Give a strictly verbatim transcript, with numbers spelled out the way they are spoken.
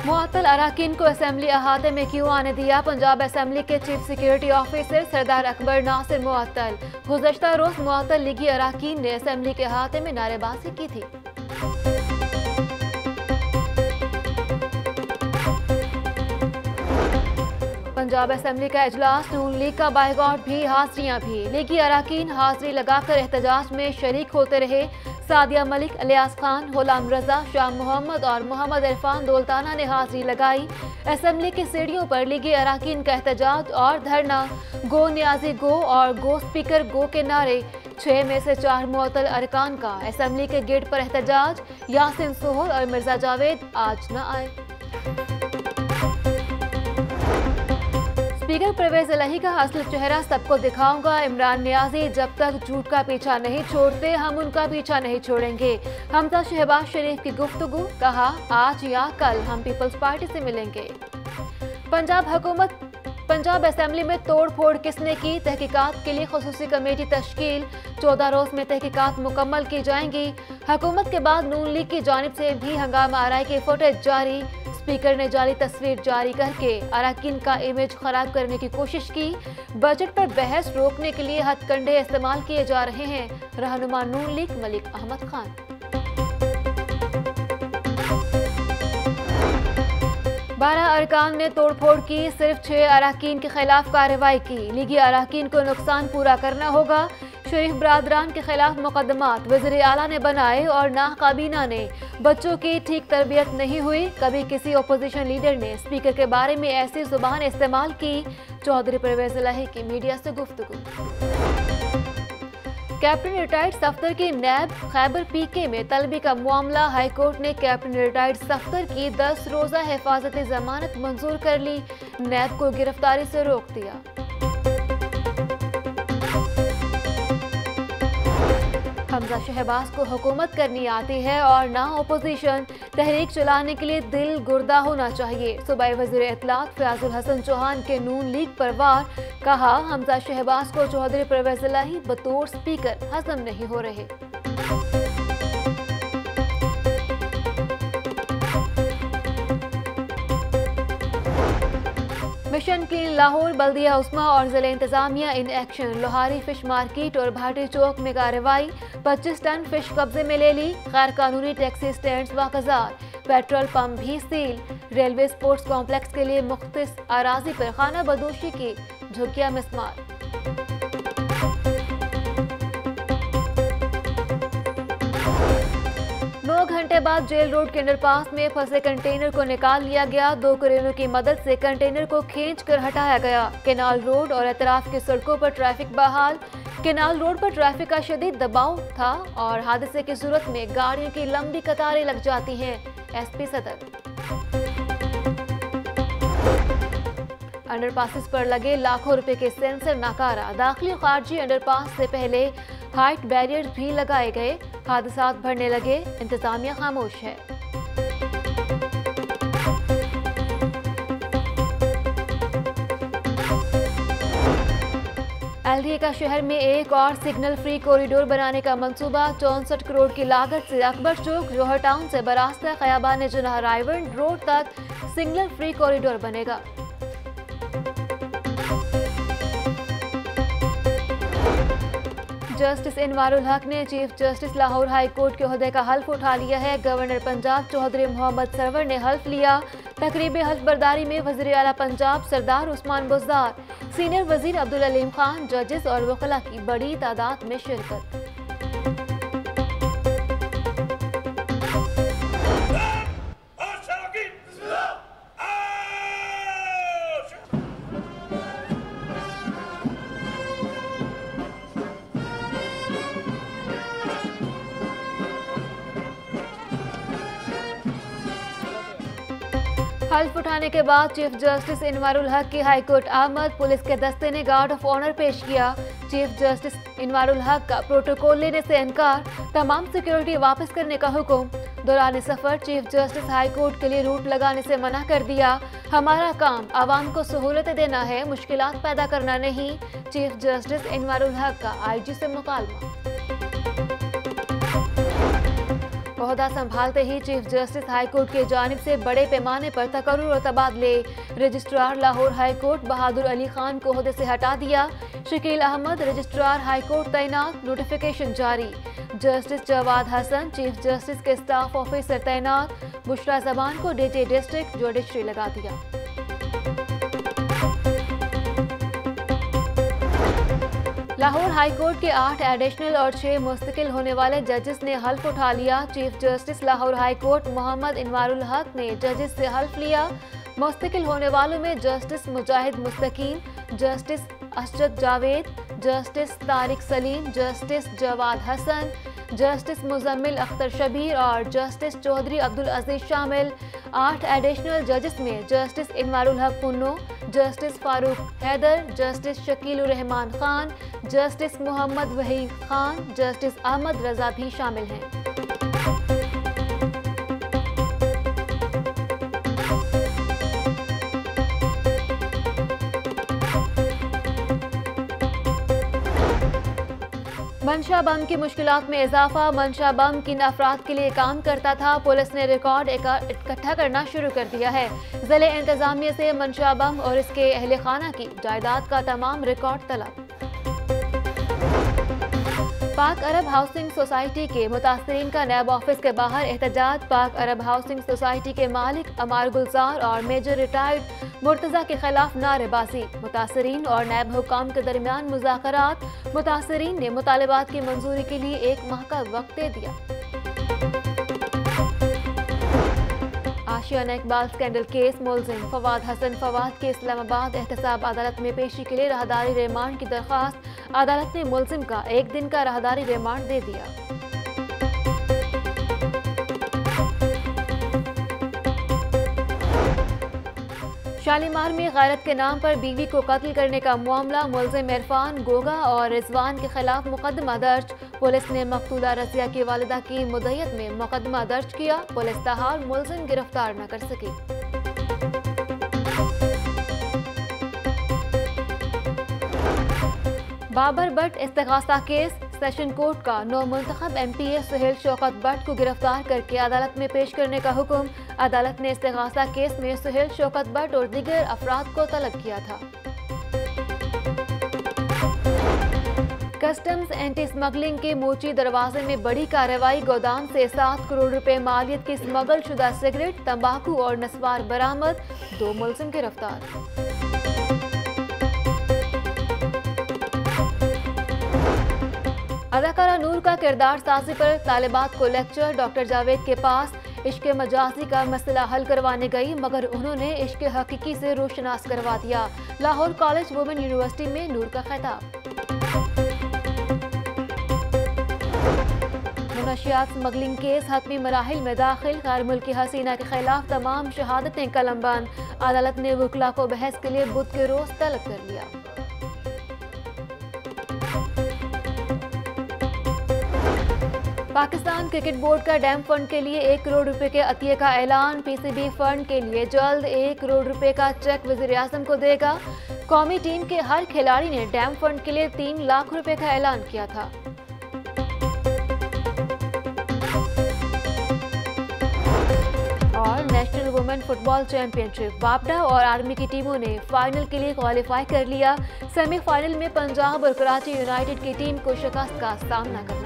मुअत्तल अराकीन को असेंबली अहाते में क्यों आने दिया? पंजाब असेंबली के chief security officer Sardar Akbar Nasir मुअत्तल। गुज़श्ता रोज मुअत्तल लीगी अराकीन ने असेंबली के अहाते में नारेबाजी की थी। पंजाब असेंबली का इजलास, नून लीग का बायकॉट भी, हाजिरियां भी। लीगी अराकीन हाजिरी लगाकर एहतजाज में शरीक होते रहे। सादिया मलिक, अलियास खान, गुलाम रजा, शाह मोहम्मद और मोहम्मद इरफान दौलताना ने हाजिरी लगाई। असेंबली की सीढ़ियों पर लीगी अराकीन का एहतजाज और धरना। गो न्याजी गो और गो स्पीकर गो के नारे। छह में से चार मुअत्तल अरकान का असेंबली के गेट पर एहतजाज। यासिन सोहल और मिर्जा जावेद आज न आए। स्पीकर परवेज इलाही का असल चेहरा सबको दिखाऊंगा। इमरान नियाजी, जब तक झूठ का पीछा नहीं छोड़ते हम उनका पीछा नहीं छोड़ेंगे। हमजा शहबाज शरीफ की गुफ्तगू, कहा आज या कल हम पीपल्स पार्टी से मिलेंगे। पंजाब हुकूमत पंजाब असेंबली में तोड़ फोड़ किसने की? तहकीकात के लिए खुसूसी कमेटी तश्कील। चौदह रोज में तहकीकात मुकम्मल की जाएंगी। हुकूमत के बाद नून लीग की जानिब से भी हंगामा आराई की फुटेज जारी। स्पीकर ने जाली तस्वीर जारी करके अराकीन का इमेज खराब करने की कोशिश की। बजट पर बहस रोकने के लिए हथकंडे इस्तेमाल किए जा रहे हैं। रहनुमा नून लीग मलिक अहमद खान। बारह अरकान ने तोड़फोड़ की, सिर्फ छह अराकीन के खिलाफ कार्रवाई की। लीगी अराकीन को नुकसान पूरा करना होगा। शरीफ बरादरान के खिलाफ मुकदमात वज़ीर आला ने बनाए और नाकाबीना ने। बच्चों की ठीक तरबियत नहीं हुई। कभी किसी ओपोजिशन लीडर ने स्पीकर के बारे में ऐसी जुबान इस्तेमाल की। चौधरी परवेज इलाही की मीडिया से गुफ्तगू। कैप्टन रिटायर्ड सफ्तर की नैब खैबर पीके में तलबी का मामला। हाईकोर्ट ने कैप्टन रिटायर्ड सफ्तर की दस रोजा हिफाजती जमानत मंजूर कर ली। नैब को गिरफ्तारी से रोक दिया। हमजा शहबाज को हुकूमत करनी आती है और ना ओपोजिशन। तहरीक चलाने के लिए दिल गुर्दा होना चाहिए। सूबाई वज़ीर इत्तलात फयाजुल हसन चौहान के नून लीग पर वार, कहा हमजा शहबाज को चौधरी परवेज इलाही बतौर स्पीकर हजम नहीं हो रहे। मिशन क्लीन लाहौर, बल्दिया उस्मा और जिला इंतजामिया in action. Lohari fish market और भाटी चौक में कार्रवाई। पच्चीस टन फिश कब्जे में ले ली। गैर कानूनी टैक्सी स्टैंड वाकजार। पेट्रोल पंप भी सील। रेलवे स्पोर्ट्स कॉम्प्लेक्स के लिए मुख्तस अराजी पर खाना बदोशी की झुकिया मिसमार। नौ घंटे बाद जेल रोड के अंडरपास में फंसे कंटेनर को निकाल लिया गया। दो क्रेनों की मदद से कंटेनर को खींचकर हटाया गया। कैनाल रोड और एतराफ की सड़कों पर ट्रैफिक बहाल। कैनाल रोड पर ट्रैफिक का शदीद दबाव था और हादसे की सूरत में गाड़ियों की लंबी कतारें लग जाती हैं। एसपी सदर। अंडरपासेस पर लगे लाखों रुपए के सेंसर नाकारा। दाखिली खारजी अंडरपास से पहले हाइट बैरियर्स भी लगाए गए। हादसात बढ़ने लगे, इंतजामिया खामोश है। एलडीए का शहर में एक और सिग्नल फ्री कॉरिडोर बनाने का मंसूबा। चौसठ करोड़ की लागत से अकबर चौक जोहर टाउन से बरास्ता खयाबान जुनाह रायवन रोड तक सिग्नल फ्री कॉरिडोर बनेगा। जस्टिस अनवारुल हक ने chief justice Lahore high court के ओहदे का हल्फ उठा लिया है। गवर्नर पंजाब चौधरी मोहम्मद सरवर ने हल्फ लिया। तकरीब हल्फ बर्दारी में वज़ीर आला पंजाब सरदार उस्मान बुज़दार, सीनियर वजीर अब्दुल अलीम खान, जजेस और वकला की बड़ी तादाद में शिरकत। हल्फ उठाने के बाद चीफ जस्टिस अनवारुल हक की हाईकोर्ट आमद। पुलिस के दस्ते ने गार्ड ऑफ ऑनर पेश किया। चीफ जस्टिस अनवारुल हक का प्रोटोकॉल लेने से इनकार। तमाम सिक्योरिटी वापस करने का हुक्म। दौरान सफर चीफ जस्टिस हाई कोर्ट के लिए रूट लगाने से मना कर दिया। हमारा काम आवाम को सहूलतें देना है, मुश्किलात पैदा करना नहीं। चीफ जस्टिस अनवारुल हक का आईजी से मुकालमा। ओहदा संभालते ही चीफ जस्टिस हाई कोर्ट की जानिब से बड़े पैमाने पर तकर्रुर और तबादले। Registrar Lahore high court Bahadur Ali Khan को ओहदे से हटा दिया। Shakeel Ahmed registrar high court तैनात, नोटिफिकेशन जारी। Justice Jawad Hassan chief justice के स्टाफ ऑफिसर तैनात। बुशरा जबान को डीजी डिस्ट्रिक्ट जुडिशरी लगा दिया। लाहौर हाई कोर्ट के आठ एडिशनल और छह मुस्तकिल होने वाले जजेस ने हल्फ उठा लिया। Chief justice Lahore high court Mohammad Inwarul Haq ने जजेस से हल्फ लिया। मुस्तकिल होने वालों में justice Mujahid Mustaqeem, justice Asjad Javed, justice Tariq Saleem, justice Jawad Hassan, justice Muzamil Akhtar Shabbir और जस्टिस चौधरी अब्दुल अजीज शामिल। आठ एडिशनल जजेस में justice Inwarul Haq Punno, justice Farooq Haider, justice Shakilur Rehman Khan, justice Mohammad Waheed Khan, justice Ahmad Raza भी शामिल हैं। मंशा बम की मुश्किलात में इजाफा। मंशा बम किन अफराद के लिए काम करता था, पुलिस ने रिकॉर्ड इकट्ठा करना शुरू कर दिया है। जिले इंतजामिया से मंशा बम और इसके अहले खाना की जायदाद का तमाम रिकॉर्ड तलब। पाक अरब हाउसिंग सोसाइटी के मुतासरीन का नैब ऑफिस के बाहर एहतजाज। पाक अरब हाउसिंग सोसाइटी के मालिक अमार गुलजार और मेजर रिटायर्ड मुर्तजा के खिलाफ नारेबाजी। मुतासरीन और नैब हुकाम के दरमियान मुज़ाकरात। मुतासरीन ने मुतालबात की मंजूरी के लिए एक माह का वक्त दे दिया। आशियाना इकबाल स्कैंडल केस मुलजिम फवाद हसन फवाद के इस्लामाबाद एहतसाब अदालत में पेशी के लिए राहदारी रिमांड की दरख्वास्त। अदालत ने मुलजिम का एक दिन का राहदारी रिमांड दे दिया। शालीमार में गैरत के नाम पर बीवी को कत्ल करने का मामला। मुलजिम इरफान गोगा और रिजवान के खिलाफ मुकदमा दर्ज। पुलिस ने मकतूला रजिया की वालिदा की मुद्दत में मुकदमा दर्ज किया। पुलिस ताहाल मुलजिम गिरफ्तार न कर सकी। बाबर भट्ट इस्तिगासा केस। सेशन कोर्ट का नौ मुंतखब M P A Sohail Shaukat Butt को गिरफ्तार करके अदालत में पेश करने का हुक्म। अदालत ने इस्तिगासा केस में सुहेल शौकत भट्ट और दीगर अफराद को तलब किया था। कस्टम्स एंटी स्मगलिंग के मोची दरवाजे में बड़ी कार्रवाई। गोदाम से सात करोड़ रुपए मालियत की स्मगल शुदा सिगरेट, तंबाकू और नस्वार बरामद। दो मुलजिम गिरफ्तार। अदाकारा नूर का किरदार साजी पर तालिबात को लेक्चर। डॉक्टर जावेद के पास इश्क मजाजी का मसला हल करवाने गई, मगर उन्होंने इश्क हकीकी से रोशनास करवा दिया। लाहौर कॉलेज वुमेन यूनिवर्सिटी में नूर का खिताब। मुनशियात स्मगलिंग केस हतमी मराहिल में दाखिल। गैर मुल्की हसीना के खिलाफ तमाम शहादतें कलमबंद। अदालत ने वकला को बहस के लिए बुध के रोज तलब कर लिया। पाकिस्तान क्रिकेट बोर्ड का डैम फंड के लिए एक करोड़ रुपए के अतिये का ऐलान। पीसीबी फंड के लिए जल्द एक करोड़ रुपए का चेक वज़ीर आज़म को देगा। कौमी टीम के हर खिलाड़ी ने डैम फंड के लिए तीन लाख रुपए का ऐलान किया था। और नेशनल वुमेन फुटबॉल चैंपियनशिप, वापडा और आर्मी की टीमों ने फाइनल के लिए क्वालिफाई कर लिया। सेमीफाइनल में पंजाब और कराची यूनाइटेड की टीम को शिकस्त का सामना करना